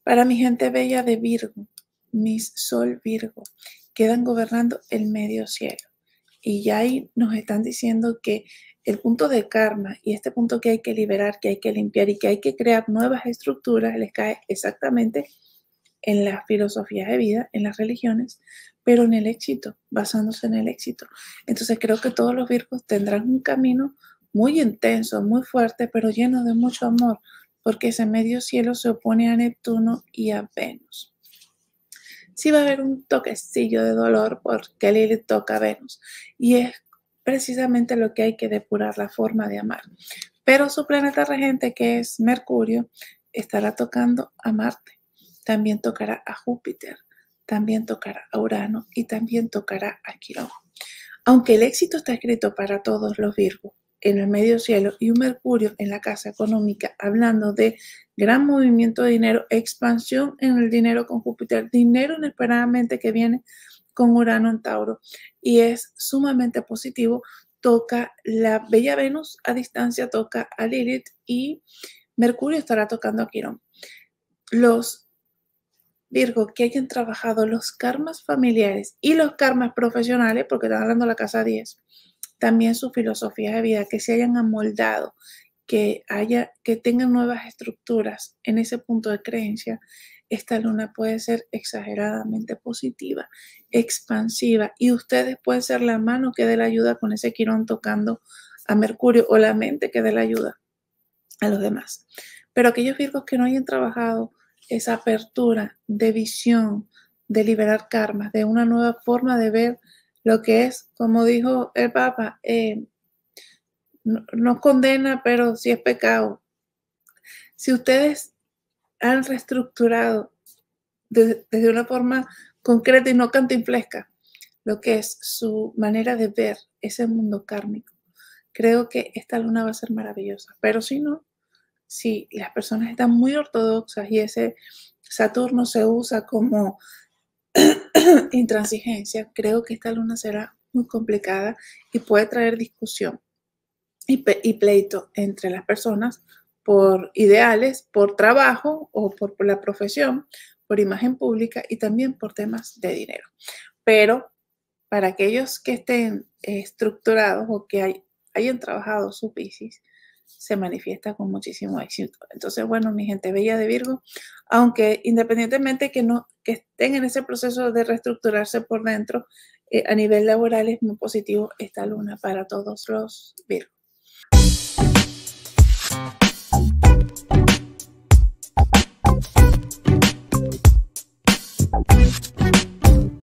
Para mi gente bella de Virgo, mis Sol Virgo, quedan gobernando el medio cielo. Y ya ahí nos están diciendo que el punto de karma y este punto que hay que liberar, que hay que limpiar y que hay que crear nuevas estructuras, les cae exactamente en las filosofías de vida, en las religiones, pero en el éxito, basándose en el éxito. Entonces creo que todos los Virgos tendrán un camino muy intenso, muy fuerte, pero lleno de mucho amor, porque ese medio cielo se opone a Neptuno y a Venus. Sí va a haber un toquecillo de dolor porque Lilith toca a Venus y es precisamente lo que hay que depurar, la forma de amar. Pero su planeta regente, que es Mercurio, estará tocando a Marte, también tocará a Júpiter, también tocará a Urano y también tocará a Quirón. Aunque el éxito está escrito para todos los Virgos en el medio cielo y un Mercurio en la casa económica, hablando de gran movimiento de dinero, expansión en el dinero con Júpiter, dinero inesperadamente que viene con Urano en Tauro y es sumamente positivo, toca la bella Venus a distancia, toca a Lilith y Mercurio estará tocando a Quirón. Los Virgo que hayan trabajado los karmas familiares y los karmas profesionales, porque están hablando de la casa 10, también su filosofía de vida, que se hayan amoldado, que tengan nuevas estructuras en ese punto de creencia, esta luna puede ser exageradamente positiva, expansiva, y ustedes pueden ser la mano que dé la ayuda con ese Quirón tocando a Mercurio o la mente que dé la ayuda a los demás. Pero aquellos Virgos que no hayan trabajado esa apertura de visión, de liberar karmas, de una nueva forma de ver lo que es, como dijo el Papa, no condena, pero sí es pecado. Si ustedes han reestructurado desde una forma concreta y no cantinflesca lo que es su manera de ver ese mundo kármico, creo que esta luna va a ser maravillosa. Pero si no, si las personas están muy ortodoxas y ese Saturno se usa como intransigencia, creo que esta luna será muy complicada y puede traer discusión y pleito entre las personas por ideales, por trabajo o por la profesión, por imagen pública y también por temas de dinero. Pero para aquellos que estén estructurados o que hayan trabajado su Piscis, se manifiesta con muchísimo éxito. Entonces, bueno, mi gente bella de Virgo, aunque independientemente que estén en ese proceso de reestructurarse por dentro, a nivel laboral es muy positivo esta luna para todos los Virgos.